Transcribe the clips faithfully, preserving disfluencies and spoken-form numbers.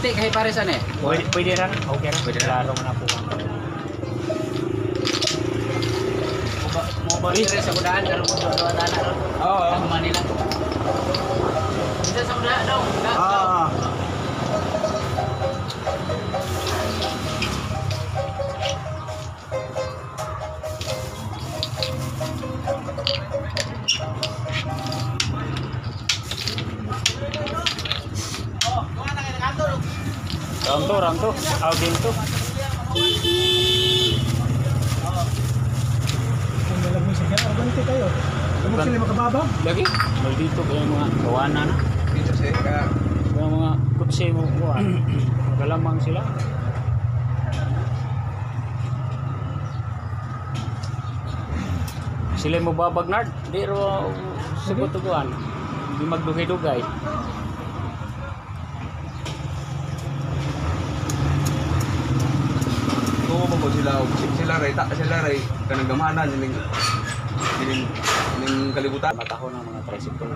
puti kahit paresan eh. Pwede, pwede rin. Okay rin. Pwede rin. Klaro na po. Mo ba dire sa kudaan karon mo duwa dana ron. Oo. Ang Manila. Isa sa kudaan daw. Ah. Round to, round to. Out game to. Kung nalagay siya, kaya abante kayo. Huwag sila makababag. Lagi. Maldito kayo mga kawanan na. Dito sa ka. Yung mga kutsi mo. Magalamang sila. Sila mo babagnard. Di ro sugot-tuguan. Di magdugay-dugay. Oo mo sila sila ray ta sila ray kanang gamanan ning ning ning kalibutan. Mataho ng mga tricycle.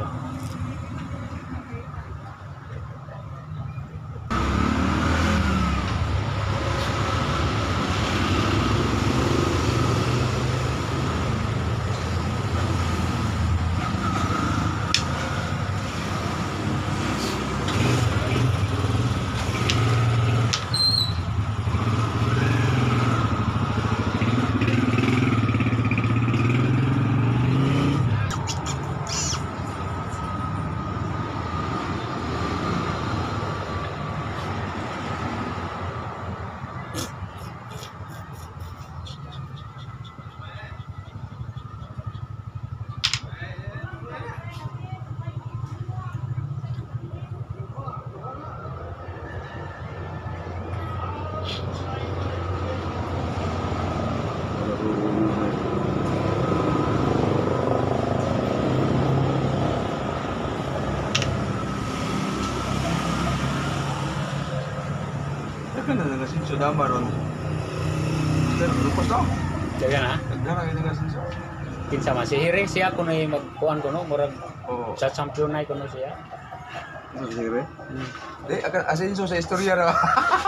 Kan na nga sinso dama ron. Sir, lupas daw. Dagan ha. Nagdara nga sinso. Kinsa man si Hiri siya kuno magkuan kuno murag Oo. sa champion na kuno siya. Sige. Di akan asenso sa istorya ra.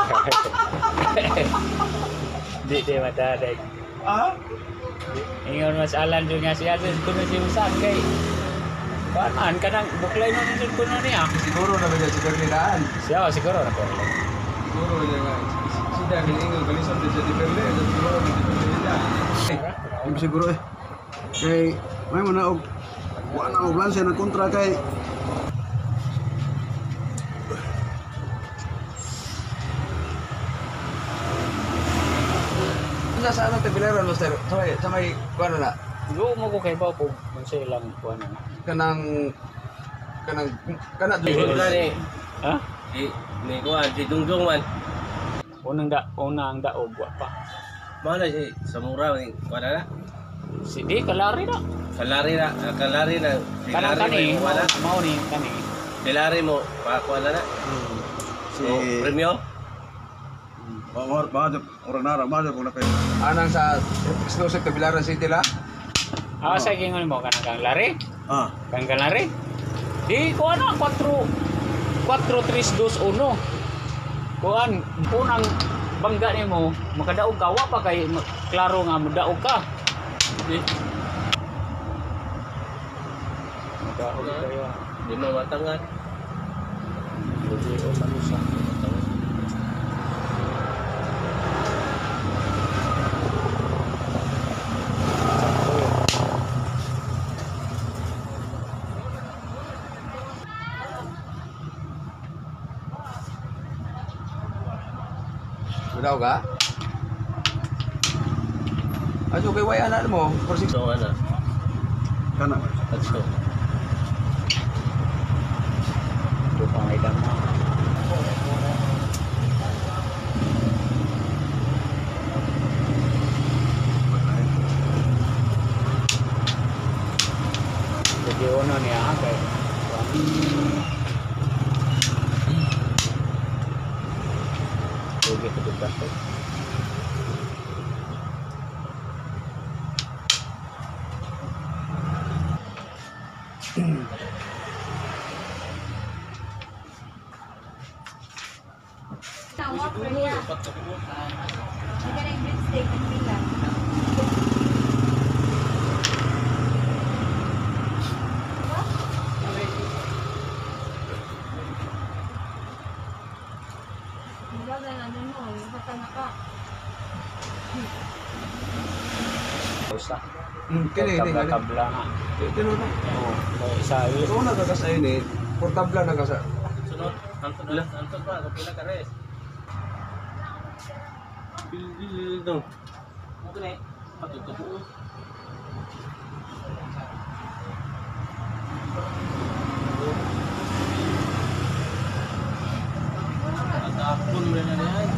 Di di matadag. Ah? Ingon mas alan jud nga siya sa kuno si Usan kay Paman kanang buklay no jud kuno niya. Siguro na ba si Berlinaan? Siya siguro na ko. Siguro niya nga. Sida giningon kalisod din sa Berlin, siguro ni Berlin. Hindi siguro eh. Kay, may mo na og wala og lanse na kontra kay Sa sa ano tabilaran mo sir? Sa may sa may kuan na Go mo ko kay ba po kung sa ilang kuan na. kanang kanang kana Dito dulu. na ni. Ha? Di ni kuan di dungdung man. Unang da unang daog wa pa. Mana si samura ni kuan na. Si di kalari na. Kalari na, ah, kalari na. Si Kanang kalari kani mo wala. mao ni kani. Kalari mo pa kuan na. si So, premium. Bawar ba orang nara ba ko na kay. Anang sa exclusive Tabilaran City la. Ah sa gingon mo kanang kang lari. Ah, Kang kalari. Di ko ano four four three two one. Kuan unang bangga nimo makadaog ka wa pa kay ma- klaro nga modaog ka. Di Modaog kayo. Di mo matangan. Jadi o manusa. Sudah ka? Aso kay way anak mo, for six. So ano? kana. Atso. Ito pa may dama. Jadi ono niya kay. Oke, petugas. Dapat ka po. Usa. Hmm, kini ini kini. Tabla-tabla nga. Kini na. Oo. Sa Ito na kagasa ini. Portable na kagasa. Sunod. Antod na. Antod pa. Kapila ka res. Bil dong. Mungkin eh. Patut ka po. Atapon mo na yan.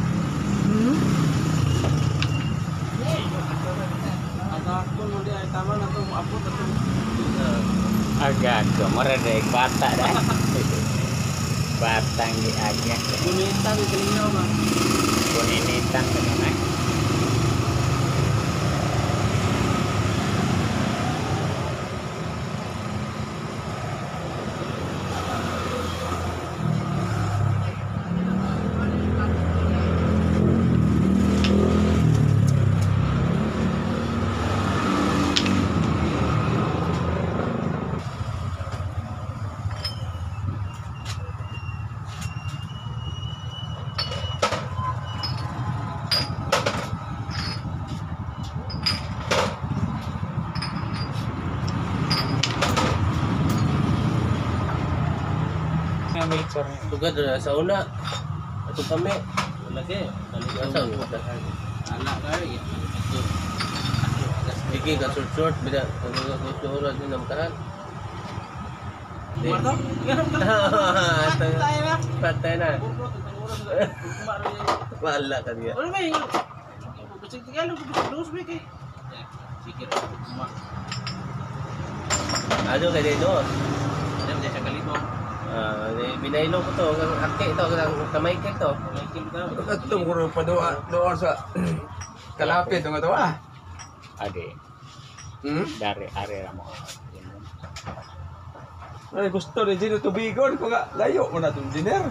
Atapon mo na yan. Tama na ito. Apot na ito. agak ke meredek bata dah. Batang di agak. Bunitan di telinga bang. Buninitan dengan ngambil cornya. Tugad na sa una. Ato kami. Lagi. Naligasan mo. Anak kaya. Ito. Sige ka short-short. Bida. Nagkakasurat din ng karan. Marto? Patay na. Patay na. Wala ka niya. Ano ba yung... Basig tingalo ko bisa dos ba kay. Sige. Ano kay dito? Ano dia sa kalito? Ah, binaylo ko to, ake ito, kamay kek to. Kamay kek to. Atong ko pa doon doon sa kalapit ng ato ah. Ade, Hmm? dari area mo. Ay gusto ni Gino tubigon ko nga layo mo na tong dinner.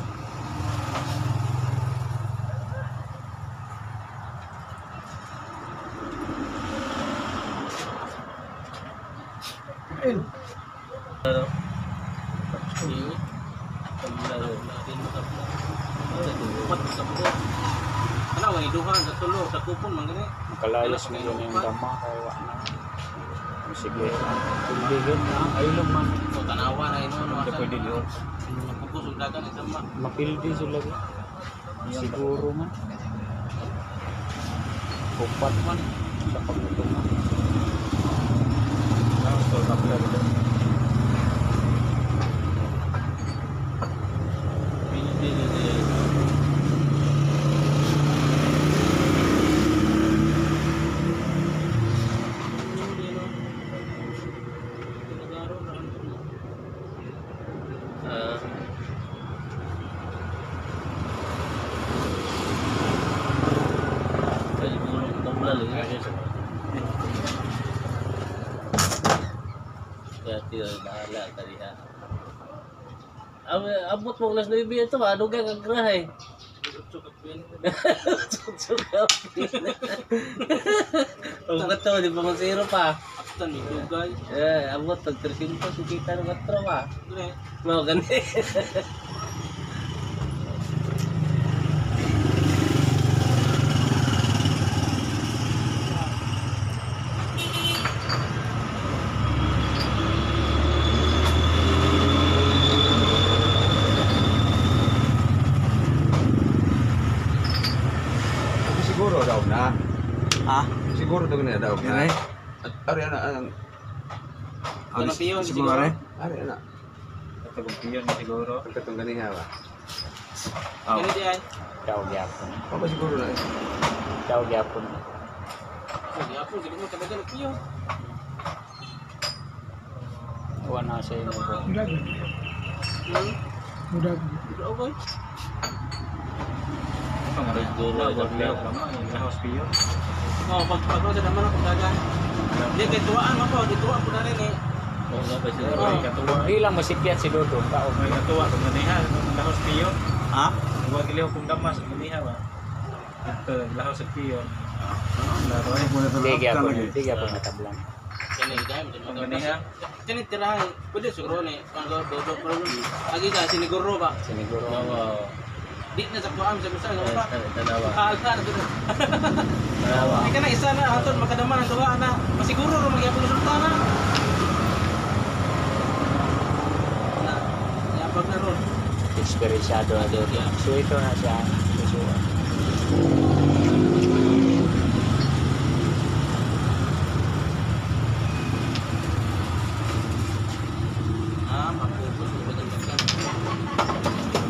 Ano? Iyo. Kamlaro natin makapla. Upat sa po. Ano ang iduhan sa tulo sa kupon man gani. Makalayas mo yun yung dama kaya wala na. Sige, kulihin na, ayun man. So tanawa na ino no. Hindi pwede doon. Pagkus ug dagan sa ma. Mapildi sila ko. Siguro man. Kupat man sa pagtutungan. So, tabla dito. Hindi hindi. Ah. Ay, bulong tabla lagi. Kaya tiyo, bahala tadi ha. Ab abot mo las nueve ito, ano ka kagrahay? Cucuk-cucuk. Ang gato, di ba masiro pa? Aptan, may dugay. Eh, abot, tag three hundred, sukita ng gatro pa. Mga gani. Siguro daw na. Ha? Siguro daw na daw na. Yan eh. At ari ana ang Ano Ano piyon, siguro siguro? eh? ari ana. Katagumpiyon siguro. Ang katong ganiha ba. Oh, Gani diyan. daw gyapon. Apa siguro na. Daw gyapon. Hindi ako, hindi mo talaga na piyon. Wala sa inyo po. Hmm? Mudag. Hindi ako eh. Siguro sa hospital. Oh, pag pag sa naman ako dagan. Hindi kay tuwaan mo po, di tuwaan ko na rin eh. Oo nga ba siya? Hindi lang masikyat si Dodo. Tao may natuwa kung maniha sa hospital. Ha? Huwag iliw kung damas maniha ba. Ito, lahat sa piyon. Sige ako, sige ako natablan. Kani gay mo Ang ganiha. Kani tirahan. Pwede siguro ni pang do do problem. Agi ka siniguro ba? Siniguro. Wow. Di na sa kuam sa bisa nga ba? Tanawa. Kaalta na to. Tanawa. Di ka na isa na aton makadaman ang tuwa na. Masiguro ro magyapon resulta na. Na. Ya pag na ron. Eksperyensado na doon. So ito na siya. So, Ah, mapupunta ko din ka.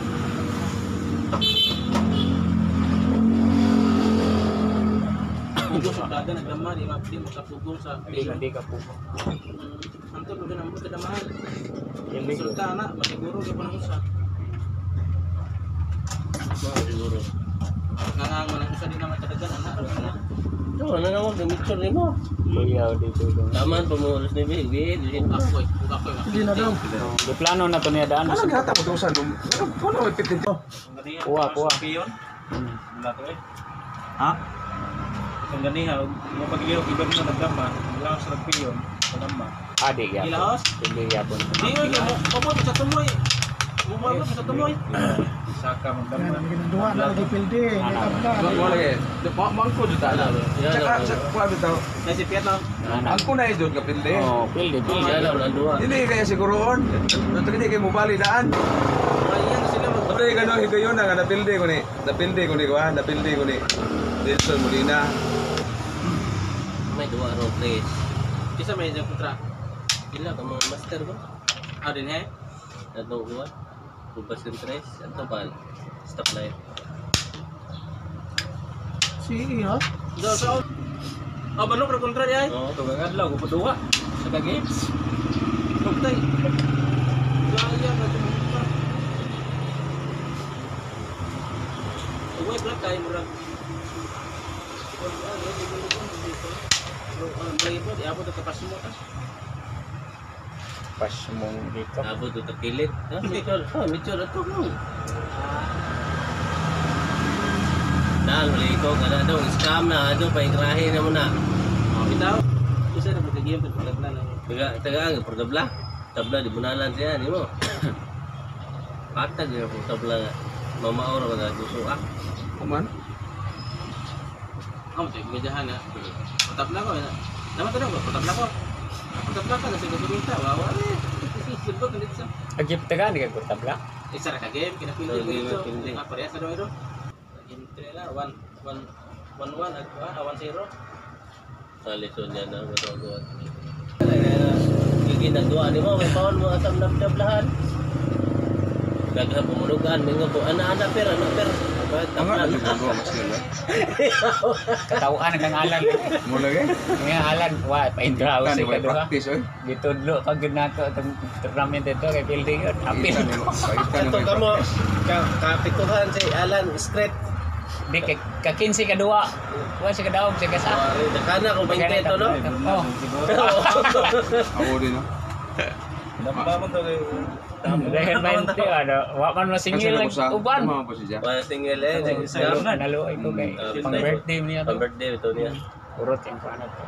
Pugong sa dada nagdama di mapili makapugong sa hindi hindi ka po. Anto pag namo sa damahan. Hindi ko. Resulta na masiguro ka pa nang usa. Siguro. Ngangang man ang usa din naman kadagan anak na. Ito, ano naman, gamitsyon rin mo. Kuya dito doon. Taman, pumulos ni Baby. Ako eh, ako eh. Hindi na daw. Di plano na to niya daan. Ano gihata mo tusan? Ano mo ipitin to? Kuha, kuha. Piyon. Hmm. Wala to eh. Ha? Ang ganiha, mo pag-iok, iba mo nagdama. Wala sa piyon. Nagdama. Adi ya. Ilaos? Hindi yapon. Di oy mo kapot sa tumoy. Mo sa tumoy. Saka magdama. Duha na lagi pildi. Mo lagi. Mangko jud ta. Yan Saka lang. sa kuha bitaw. Na si Piet na. Angko na jud ka pilde. Oh, pildi, pildi. Yan lang, nandua. Hindi kaya siguroon. Dito hindi kay mo bali daan. Ayan sila mag Pati ka no higayon na napilde ko ni. Napilde ko ni kuha, napilde ko ni. Dilson Molina. May dua ro place. Kisa may jang putra. Ila ka mga master ba? Ah din he. Atong uwan. Kubas yung tres. Ato pa. Stop light. Si ha? Do sa Ah manok ra kontra di ay. Oo, tugangan lang. Kupadua. Sa ka-games. Dokter. Laya na jud. Uwe black kay murag. May po, di abot ka pasmo ta. Pas mong dito. Abo to takilit. Ha, mitol. Ha, mitol ato mo. Dahil mali ko kada daw scam na ano pa ikrahin na mo na. Bitaw. Isa na pagkagiyam pag pagla lang. Taga taga ang tabla. Tabla di bunalan siya di mo. Patag yung tabla nga. Mamaor ka na gusto ah. Kuman. Amo tay medahan na. Patap na ko. Naman tanong ko, patap na ko. Patap na ka na sa gasolina. Wawa eh. Sibot ulit sa. Agip taga ni kag tabla. Isa ra ka game kinapili So, ko dito. pinili. Ah, parehas na daw ito. Entry na one one one one at ah, one zero. Sa lesson niya na matawag. Gigi na dua ni mo may paon mo asam na tablahan. Daghan pumulugan mingo po ana-ana per ana per. Ang ano jud ko mas nila. Katawaan kang alan. Mo lagi. Nga alan wa pa indraw Kan si mo kaduha. practice oy. Gitudlo pag gud nato atong tournament ito kay pildi yun. Apil. Kita nimo. Kita Ito ka mo ka kapituhan si Alan straight. Di kay ka kinsi kadua. Wa si kadaog si kasa. Wari nakana ko twenty to no. Oh. Ako din no. Damba mo to kay Dahil twenty ada wa man masingil lang uban. Tama po siya. Wala single eh. Nalo nalo ito kay Mm. pang birthday niya Pang to. birthday ito niya. Urot yung paano to.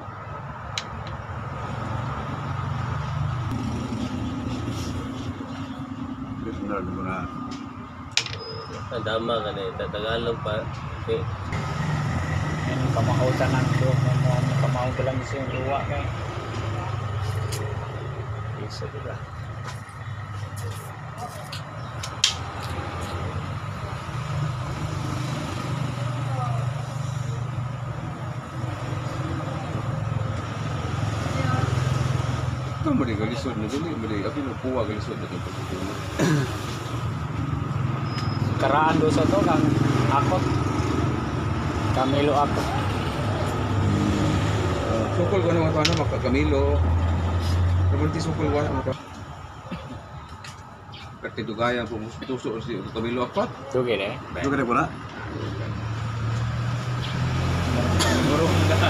Bismillah na. Ang dama ka na Tagalog pa. Okay. Yan kamautan ng do mo kamau ko lang siya luwa kay. Isa diba. Ito mo di galisod na dili mo di abi mo kuha galisod na ito. Karaan do sa to kang akot. Kamilo ako. Sukol ko na ano maka Camilo. Kamunti sukol ko na maka. Kati dugaya po mo tuso si Camilo apat. Tugi eh. Yo kare pula. Siguro ka.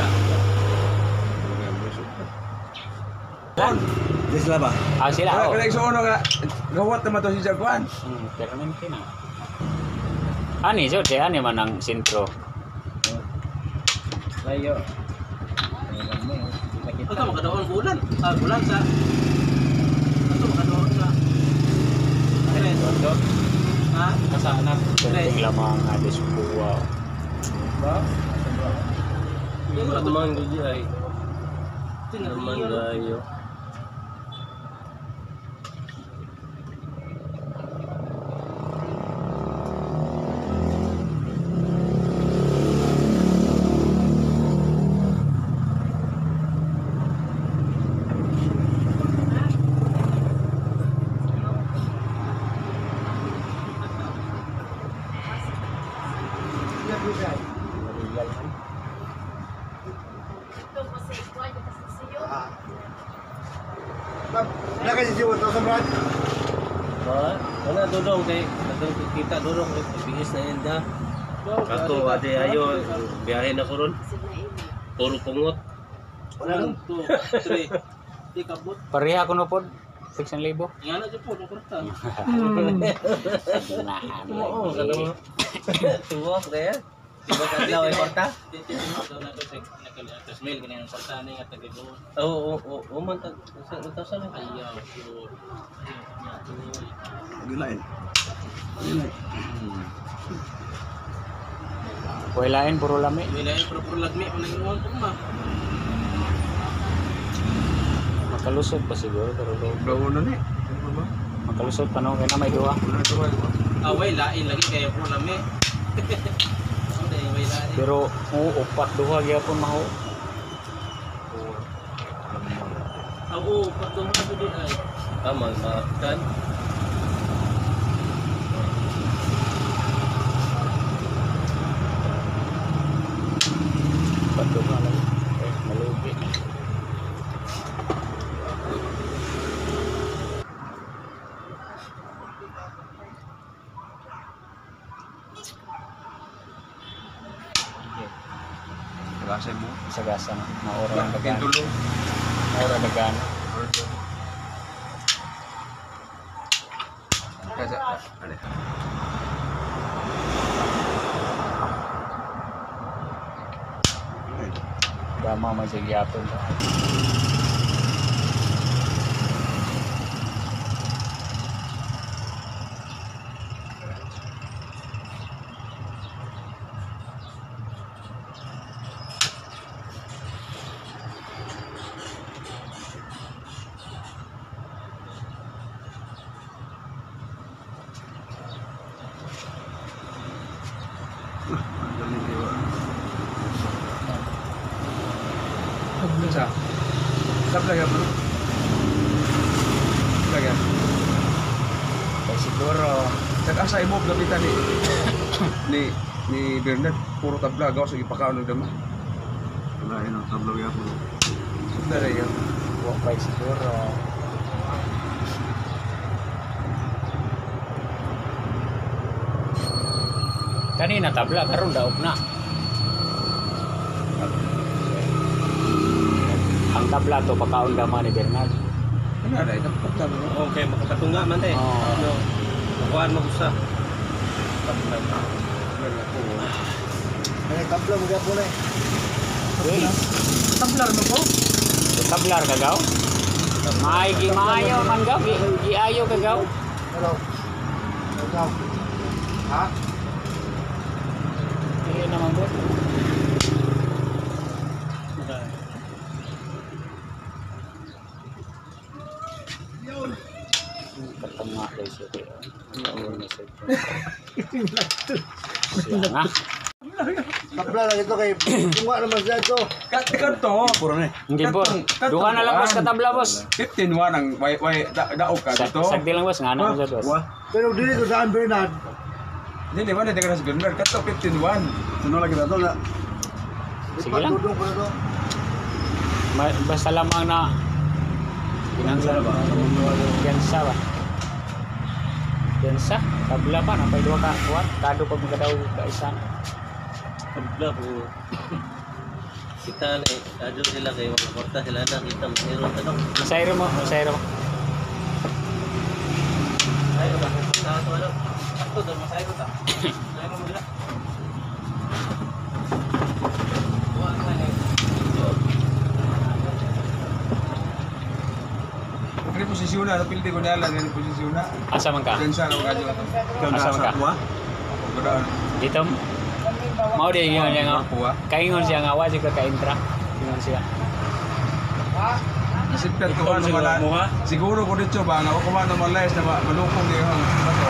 Di sila ba? Ah sila Kaya oh. kaya sa uno nga gawat naman to si Jaguan. Hmm, pero man kina. Ani so de ani man ang sentro. Layo. Ito makadaon bulan. Ah, bulan sa. Ito makadaon sa. Tres. Dot. Ha? Kasana. Kunting lamang adis buwa. Ba? Yung wala to. Naman gaji ay. Tingnan Naman niyo. gayo. Wala kasi si Wato sa Brad. Ba? Wala dudong kay kadang kita dudong kay bihis na inda. Kato ade ayo biyahe na ko ron. Puro pungot. One, two, three. Di kabot. Pareha ko no pod. six libo. Nga na dyan po, nung kurta. Oo, kadang tuwak na yan. Diba kadlaw ay korta? Tapos mail, ganyan ang kurta na yung tagay doon. Oo, oo, oo, man tag sa na. Ayaw, yun. Gilain. Gilain. Kuwailain puro lami. Wala yung puro lagmi, wala yung uwan po ma. Makalusot pa siguro pero do. Daw na ni. Makalusot pa no kay na may duha. Away, lain lagi kaya puro lami. Pero oo upat duha gyapon maho. Oo, pagdong na po din ay. Tama, makan. Upat duha lang. Eh, malugi. Kasay mo. Sagasa na. Maura lang dagan. Pintulo. Maura dagan. Kasi, ano? Dama man sa gyapon. Sa. Sab lagi bro. Lagi. Kaya siguro Sa asa imo gabitan ni ni ni Bernard puro tabla gaw sa ipakaon ng dama. Gilain ang tablaw ya po. Dara yan. wa pa siguro. Kanina tabla karon daog na. Ang tabla to pagkaon dama ni Bernard. Ano ada ito? Tabla. Okay, makapatunga man tayo. Oo. Ano? Kuhaan mo usa. Ay tablaw mo gyapon eh. Hey, Tablar mo po. tablar ka gaw? Maay gi maayo man gaw, gi gi ayo ka gaw. Hello. Hello. Ha? Iya naman bro. Ketengah dari situ. Siya na. Tablar lang ito kay tunga naman siya ito. Kat kanto puro ni. Hindi po. Duha na lang boss katabla boss. fifteen one ang way way daog ka Sa- dito. Sagdi lang boss nga na sa boss. Wah. Pero dili ko saan Bernard. Hindi ba na sa Bernard kato fifteen one. Sino lagi na to na? Sige lang. Tudong ko na to. Ma- Basta lamang na pinangsa ba? Piyansa ba? Piyansa? Tabla pa na pay duha ka kuwat. Kado pag magadaw ka isa. Tabla po. Kita na eh. Kadyo sila kayo. Makakorta sila na. Kita mo meron ka no. Masayro mo, masayro mo. Ay, ba? Sa ito, ano? Ako, doon, masaya ko ta. Masaya mo mula. Buwan ka gani posisyon na napildi ko niya lang gani posisyon na. Asa man ka? Pensa na mga to. Ikaw na Asa sa ka? kuha. Gudaan. Dito mau dia ingon niya nga. Kuha. Kaingon siya nga wa siya ka intra. Ingon siya. Isipkat ko ano mala. Siguro ko dito ba nga ako man na malayas na ba malukong niya ang bato.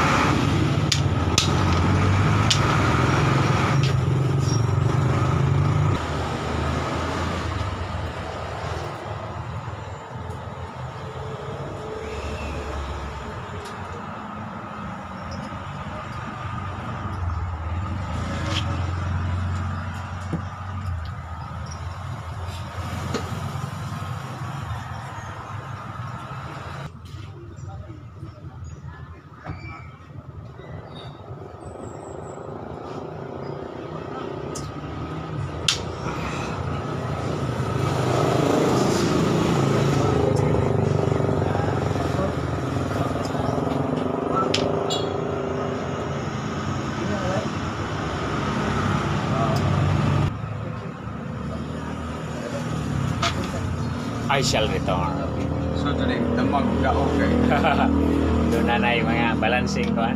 I shall return. So today, tamang ga okay. Doon na na yung mga balancing ko.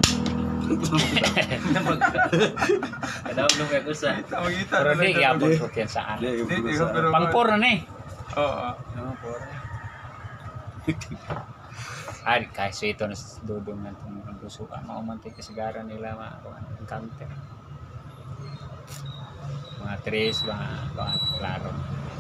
Kadang nung kaya kusa. Tamang kita. Pero di gyapon ko ken saan. Di, Di, di, sa- pero- Pangpor na ni. Oo. Ay, kasi ito na sa dudong na itong gusukan. Maumantik kasagaran nila mga encounter. Mga tres, mga mga klaro.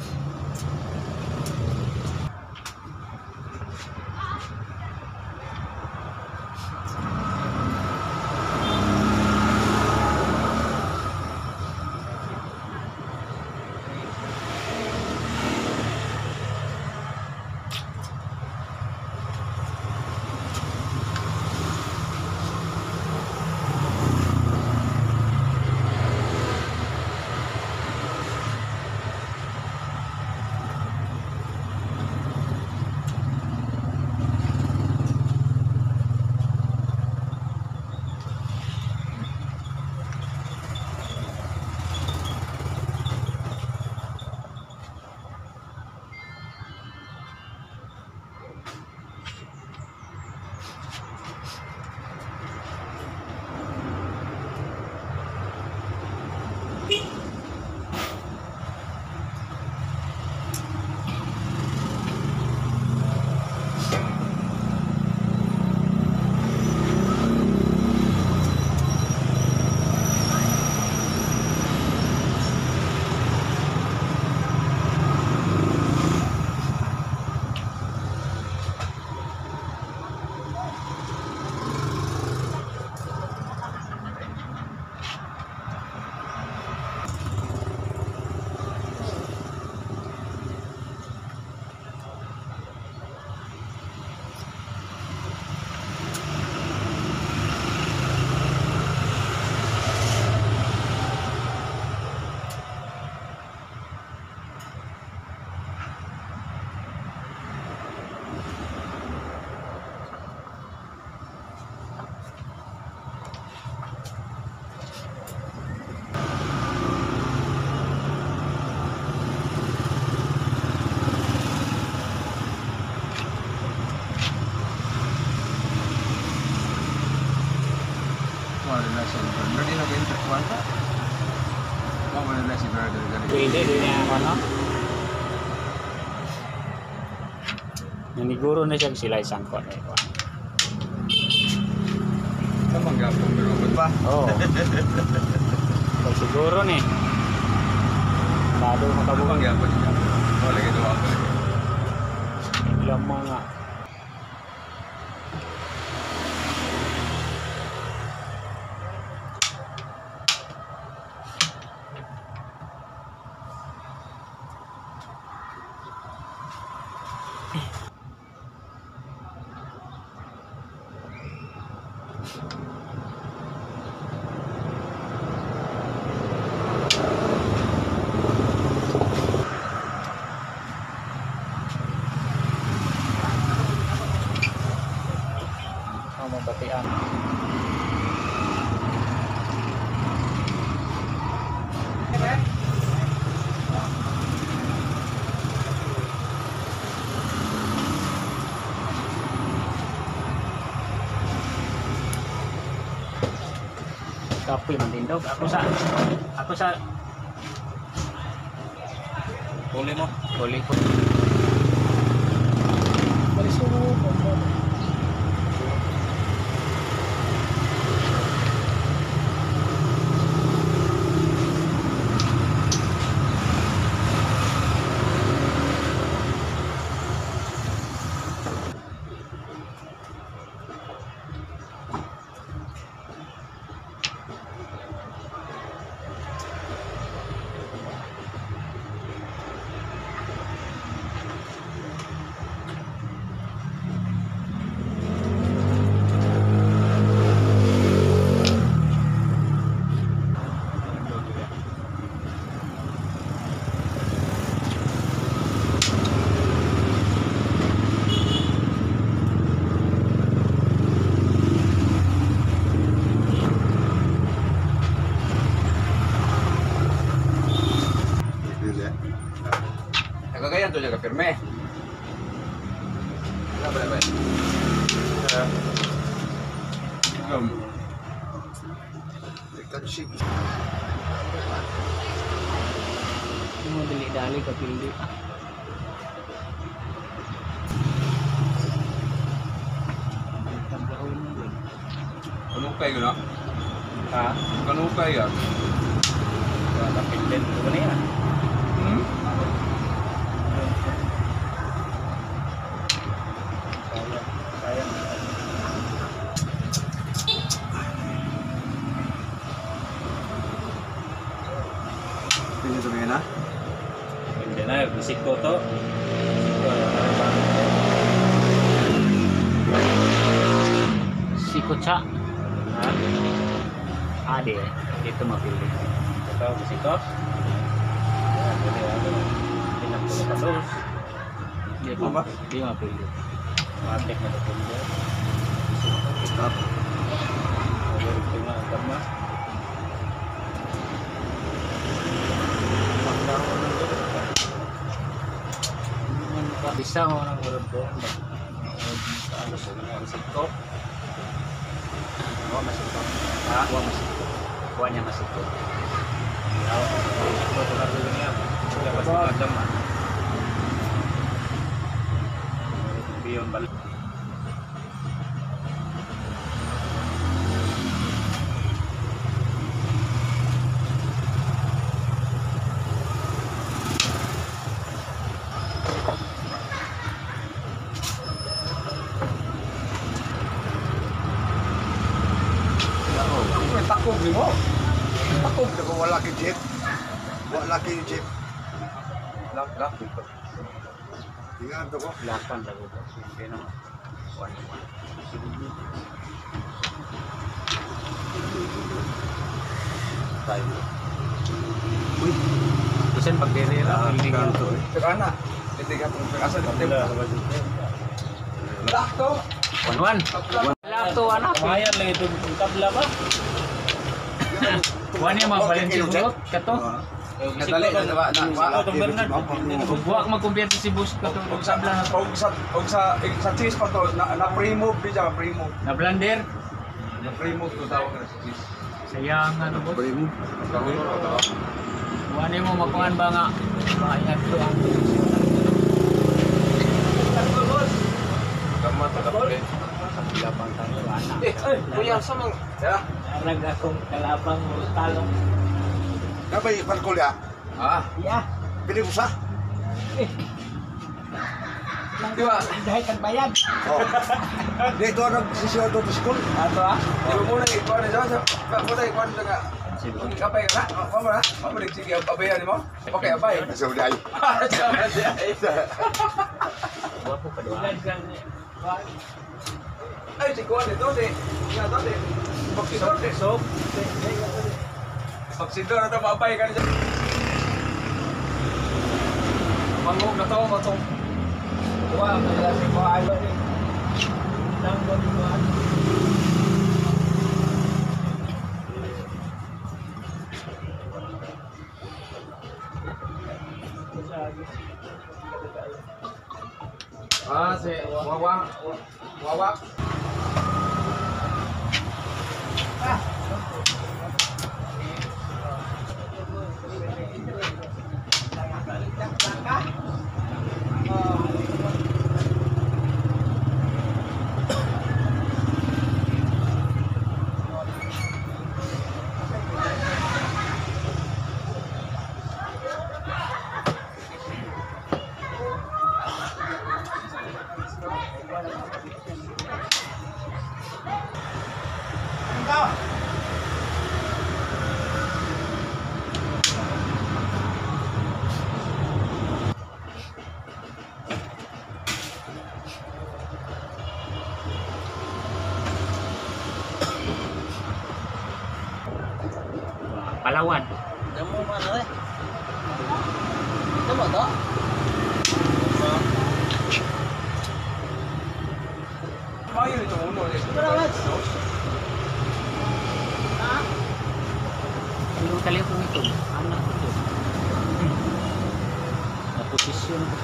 Wala si brother. Di na ba yung takwanta? Wala si brother. Pwede din niya ano. Naniguro na siya sila isang kon eh. Tamang gapong pero ba? Oo. So, siguro ni. Lalo Tamang makabuhay. gapon siya. Wala kayo doon ako. Ilang mga ang mabatian. Kapoy man din daw. Ako sa ako sa Huli mo. huli ko. Kagagayan to jaga firme. Wala ba ba? Um. Mo dali-dali ka pildi. Kanukay gano? Ha? Kanukay ya. Wala pildi ko na yan. Hmm? Sayang. Tingin sa mga na. Hindi na, bisik ko to. Siko cha. Ha? Ade, dito mapili. Ito, bisik ko. Yan, pwede ako. Pinagpulo ka dos. Di Ano ba? Di mapili. Matik na ito. Stop. Ito nga, tama. Bisa mo nang urod ko. Ano po, masik ko. Huwag masik ko. Ha? Huwag masik ko. Huwag niya masik ko. Ito, tulad ko niya. Labas ko ang dama. Biyon balik. Takog ni mo. Takog na kung wala kay jeep. Wala kay jeep. Lak lak dito. Tingnan to ko. Lapan lagu ko. Hindi naman. Huwag naman. Tayo. Uy, Isan pagdiri ah, lang. kanto eh. Sakana. Hindi ka tong asa dito. Lak to. One-one. Lahat to anak. Kamayan lang ito yung tabla ba? One yung mga Valencia bulot. Kato. Ah, Nadali na ba na. Ito, itong Bernard. Huwag magkumpiyat si Bus. Kato. Og sa og sa og sa sa cheese pa to na, na pre-move di siya pre-move. Na blender. Na pre-move to tawag na sa cheese. Sayang ano boss. Bari mo. Kahon ko to. One yung mga makuhan ba nga. Makayat to ang Kama to kapre. labang tayo. Anak. Eh, ay, kuya sa mang. Ya. Arag akong kalabang talong. Kabay parkolya. Ah, Yeah. Pili ko sa. di ba? Dahil kang bayad. Oh. Dito nag sisiyo to to school. Ato ah. Di ba muna ikuan na sa ba mo dai ikuan nga. Kung kapay ka na, mo mo na. Mo mo sige abayan mo. Okay, abay. Sa uli ay. Wapo pa doon. Ay, si kuan dito di. Ya to di. Pagsidor di. So, Pagsidor na to mabay ka na. Mangog na to, mo to. wah, kaya si ko ayo ni. Nang mo di ba? Ah, si Wawa. Wawa. Palawan. Damo mana eh? Damo to? Payo ito uno eh. Salamat. Yung telepon itu, anak itu. Na posisyon ko.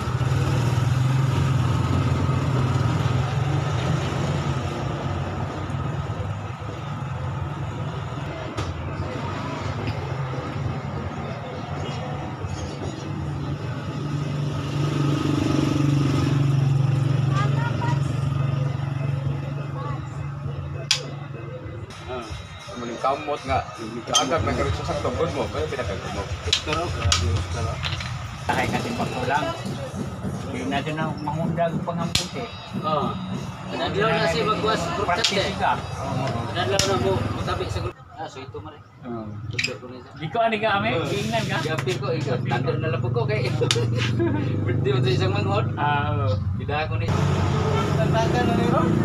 Muling kamot nga. Agad may karoon sa sakto. Good mo. Kaya pinagagod mo. Pero, grabe, pero. Tahay kasi pagkulang. Hindi na din ang mangundag pangamputi. Oh. Nadlaw na si magwas group chat eh. Praktisiga. Nadlaw na mo matabi sa group. Ah, so ito man eh. Oo. Tudlo ko niya. Di ko ani ka ame, tingnan ka. Gapir ko, ikaw. Tandon na lapog ko kay. Birthday mo sa isang manghod. Ah, oo. Bida ko ni. Tantakan na ni Ron.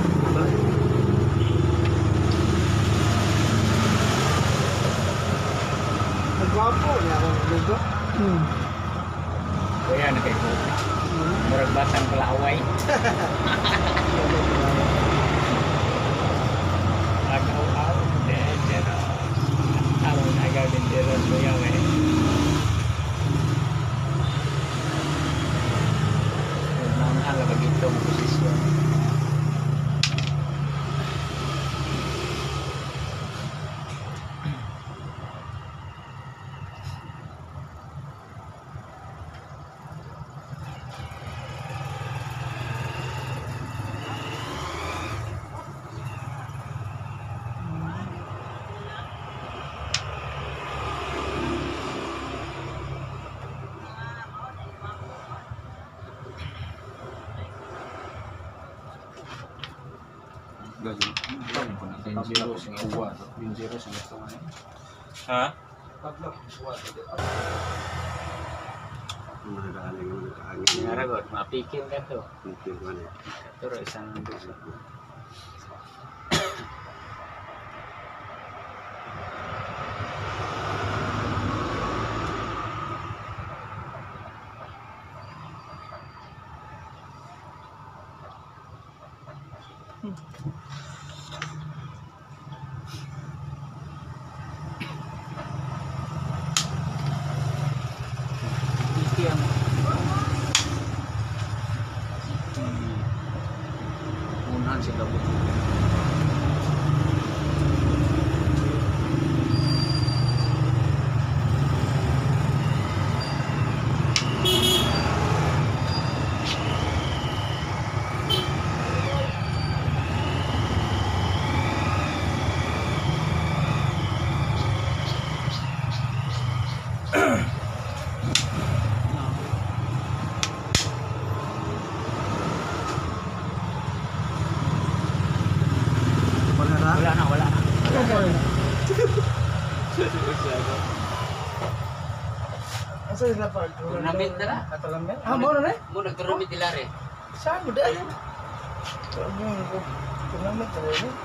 Nagwapo niya ako dito. Kaya na kay ko. Murag batang kalaaway. Agaw-aw. Dero. Araw na agaw din dero. Suyaw eh. Huwag na ang bagitong posisyon. Dangerous ang uwa. Dangerous ang ito nga. Ha? Ang nagaaling ang nagkaangin. Naragot, mapikin ka to. Mungkin ko ano. Pero isang nandun. Iki ang unahan sila po. Wala na. Wala na, wala na. Asa sila pa? Tournament na na. Katalamyan? Ah, mo na eh? Mo nagtournament dilare. Saan mo dahil? Tournament na rin eh.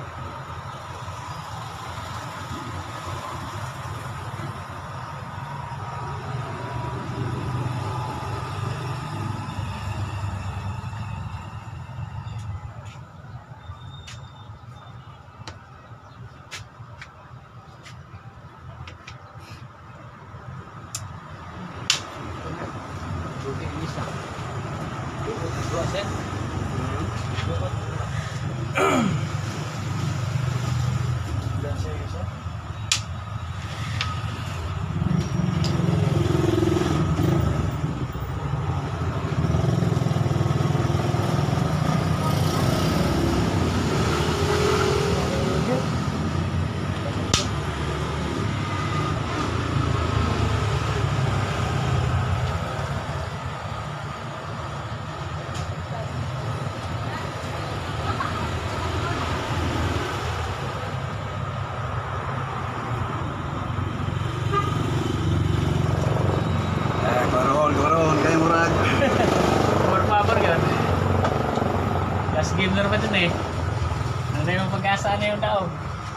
Last game na naman dun eh. Ano na yung pag-asa na yung daog.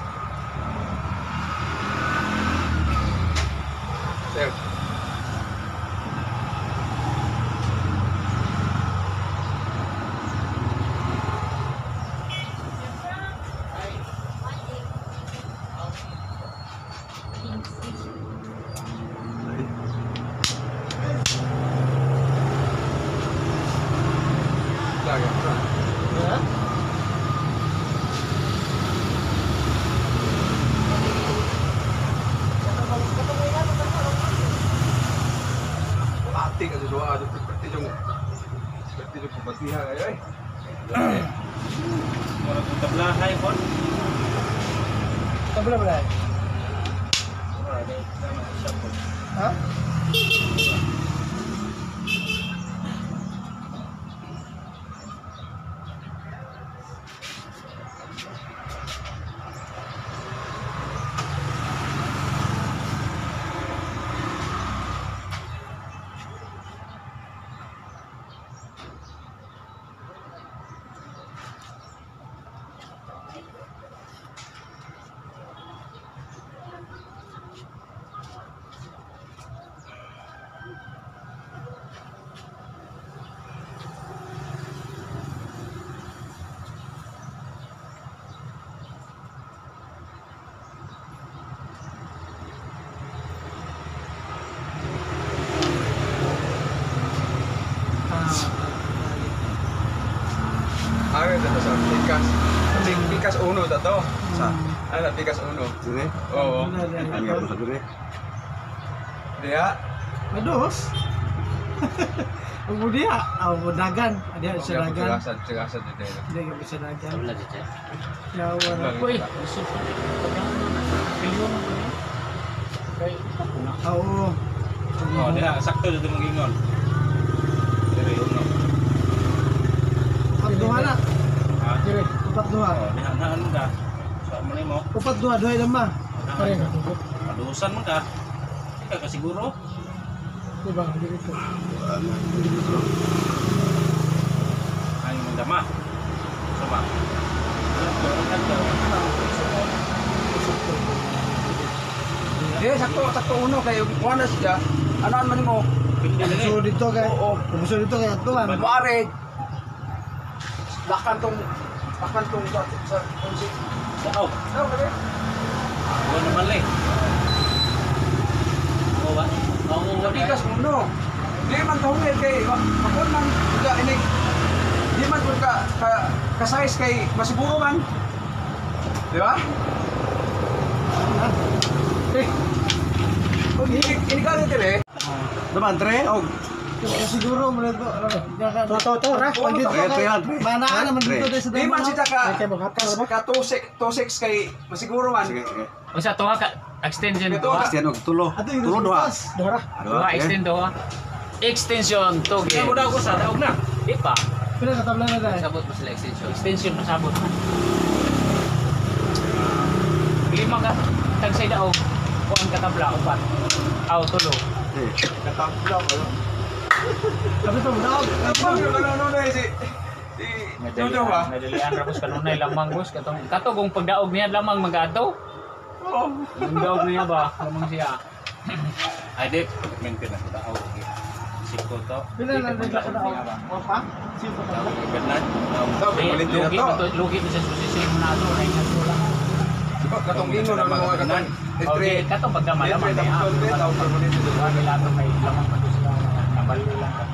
Sir. Lagi. Ha? Ati kasi doa aja seperti yung seperti yung kebatihan ay ay. Orang kung tablahay po. Tabla ba? Ha? Ay, ito sa Pikas. Kasi Pikas uno to to. Sa. Ano Pikas uno? Sini. Oo. Ang gapo sa diri. Dia. Ados. Ang dia, ang dagan, dia Siya sa dagan. Sigasan, sigasan dito. Dia ka bisa dagan. Tabla dito. Ya wala. Uy, gusto ko. Pilyon ko niya. Kay, ako na. Oo. Oh, diha sakto dito mangingon. Dire uno. Upat duha na. Ha? Dire, upat duha. Oh, diha na ano ka? Sa mo nimo. Upat duha, duha lama. Padusan man ka. Ika ka siguro. Diba, dito. Ay mo dama. Sama. Eh, sakto, sakto uno kayo. Wala siya. Ano man mo? Pindi na So ni. dito kay, Oo. so dito kay atuan. Mare. Lakan tong lakan tong sa sa sa Sao. Ano ba? Wala naman le. Oo ba? Oo ba? Pikas uno. Di man tuhod kay ako man wala ini. Di man pud ka ka, ka size kay masiguro man. Di ba? Eh, Kung ini ini ka dito eh. Daman tre og siguro mo nito. To to to ra. Oo, Dito tre, tre, kay. tre. Mana naman dito dito sa Di man siya ka Kay maghatas ka, ka two six two six kay masiguro man. sige sige. O sa tuwa ka, extension Ito, tuwa. Bastian og tulo. Ato yung Tulo duha. Dora. Tuwa, extend tuwa. Extension to Kaya mo game. daw ko sa daog na. Di pa. Pila ka tabla na dai. Sabot mo sila extension. Extension pasabot. Lima ka, tagsay daog. Kuan ka tabla, upat. Aw, tulo. Eh, Sabi to daog. Ano ano ano na si si Jojo ba? Nadalian ra bus kanunay lamang bus katong kato kung pagdaog niya lamang mag-ato. Oo. Yung daog niya ba lamang siya. Ay di, maintain na tao. Siko to. Pila na dito ka daog. O pa? Sino pa daog? Bernard. Daw Eh, palit lugi na mo to. to, lugi mo sa susi mo na to, ay nagtula. Diba, katong ingon na mga katong Okay, kato pagdama lamang Litre, niya. tapos litre, tapos permanente doon. Wala nila to kay lamang pa to sila. Nabalo lang ka.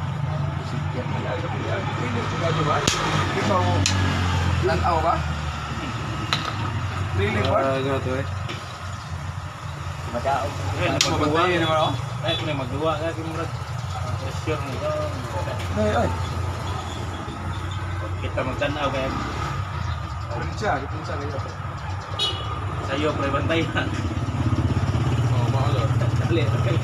Ikaw, tanaw ba? Really, Bart? ah, nga to eh. Madaog. Eh, magduwa. Mabantayan naman ako. Ay, kung may magduwa ka, kimurad. Pressure mo to. Ay, ay. Kita magtanaw kaya Depensa, depensa ngayon. sa'yo, pre, bantayan. Oo, maulot. Dali, dali.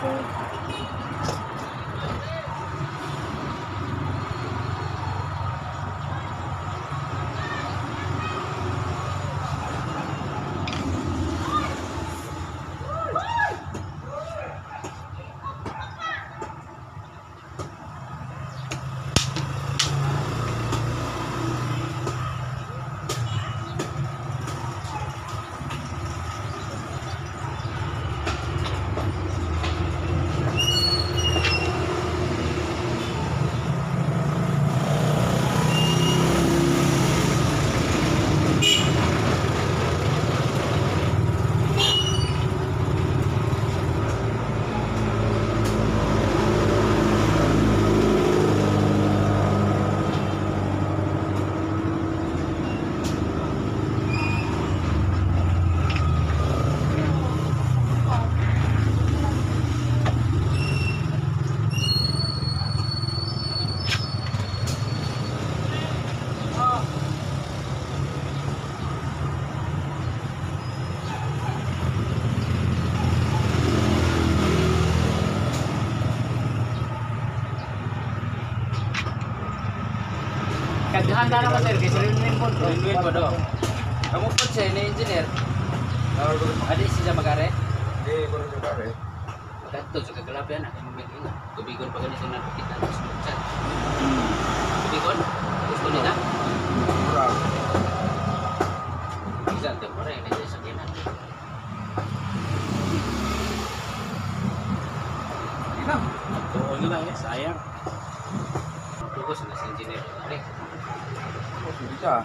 Kaghanda naman sir, kasi rin po. Win-win po do. Kamu po siya ni engineer. Adi siya magare. Hindi ko rin juga eh. Kanto sa kagalapian na kay mamit ina. Tubigon pa ganito na kita sa chat. Tubigon. Gusto nila. Murag. Bisa temporary na sa kinan. Ina. Oo nila eh, sayang. Fokus na sa engineer. Ari. Oh, bisa.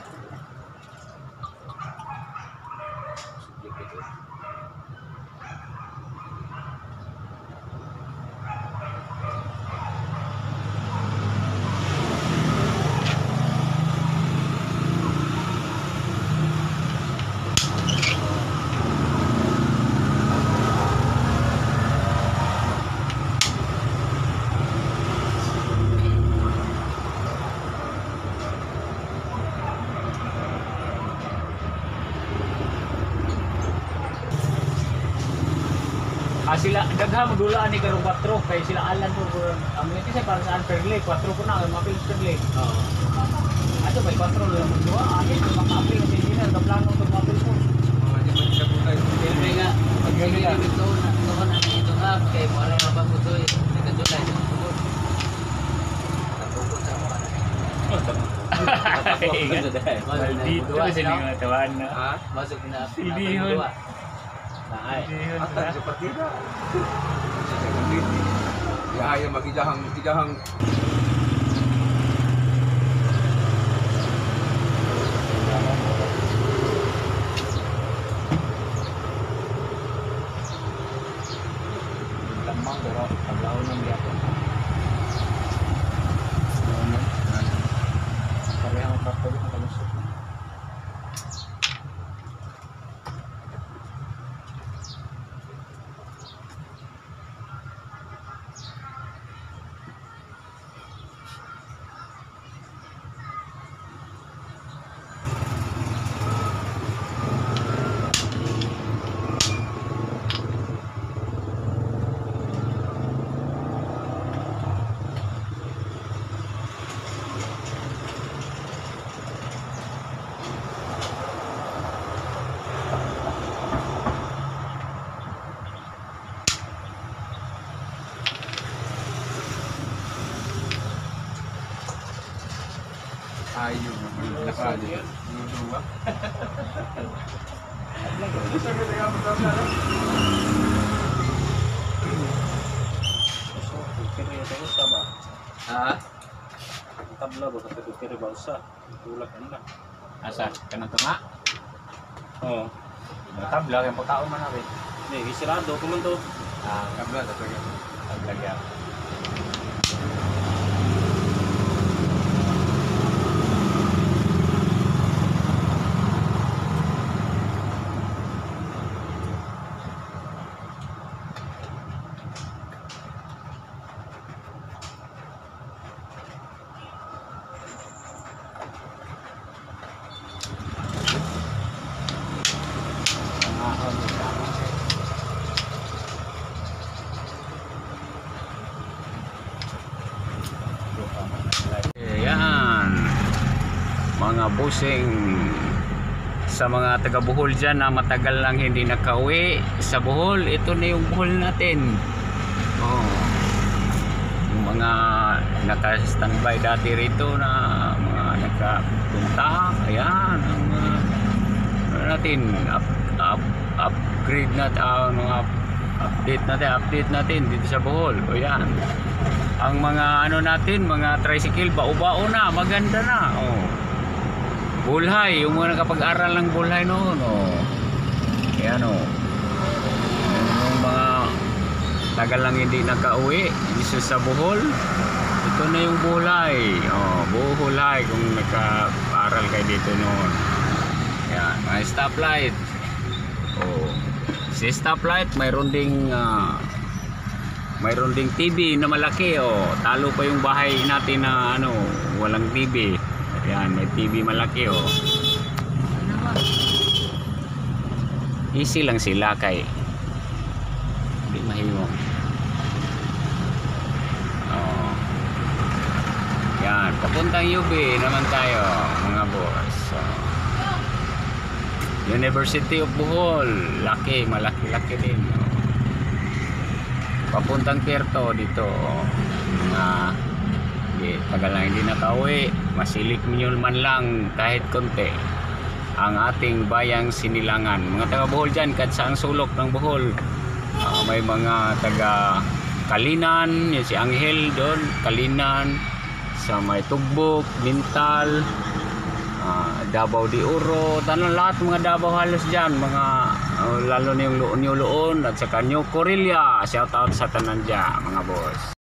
Ah, sila daghan mo dulaan ni karong kwatro kay sila alan po ang uh, sa para sa unfairly kwatro ko na mapil fairly. Oo. Ato may kwatro lang mo duwa ani ko makapil sa sila ang plano to mapil po. Mga di man siya kulay. Pero nga pagkaya ito na ito na ito ha kay mo ara ba ko to nagkatulay. Tapos sa mo. Dito kasi ni mga tawan na. Ha? Masuk na. Hindi yun. Ay. Atan sa partida. Sa second ya mag-ijahang ijahang Lamang pero paglaw ng biyato. Parehang kapag ang kalusot. ayo nakali. Yung dua. Gusto ko tayo magkasama. Kaya tayo sa ba? Ha? Tabla ba sa kaya ba sa tulak na. Asa kanang tunga? Oo. Tabla yang pagkaon man natin. Ni isirado ko man to. Ah, Kabla ta tayo. tabla ya. mga busing, sa mga taga Bohol dyan na matagal lang hindi nakauwi sa Bohol, ito na yung Bohol natin. Oh. Yung mga naka-standby dati rito na mga nakapunta, ayan, ang mga ano natin, up, up, upgrade natin, uh, mga update natin, update natin dito sa Bohol. O yan. Ang mga ano natin, mga tricycle, bao-bao na, maganda na. Oh. Bulhay, yung mga nakapag-aral ng bulhay noon. Oh. Ayan o. Oh. Yung mga tagal lang hindi nakauwi dito sa Bohol, ito na yung bulhay. Oh, bulhay kung naka-aral kayo dito noon. Ayan, may stoplight. Oh. Si stoplight, mayroon ding uh, mayroon ding T V na malaki. Oh. Talo pa yung bahay natin na ano, walang T V. Ayan, may T V malaki. Oh. Easy lang sila kay hindi mahimong. Oh. Yan, papuntang U B naman tayo mga boss. Oh. University of Bohol, laki, malaki-laki din. Oh. Papuntang Puerto dito. Oh. Mga okay, tagal lang hindi nakauwi, masilik nyo man lang kahit konti ang ating bayang Sinilangan. Mga taga Bohol dyan, kahit saang sulok ng Bohol, uh, may mga taga Kalinan, yun si Angel doon, Kalinan, sa may Tugbok, Mintal, uh, Davao de Oro, tanong lahat mga Davao halos dyan, mga uh, lalo na yung New Loon at saka New Corelia, shout out sa tanan dyan mga boss.